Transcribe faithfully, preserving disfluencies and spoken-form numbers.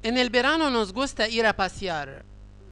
En el verano nos gusta ir a pasear.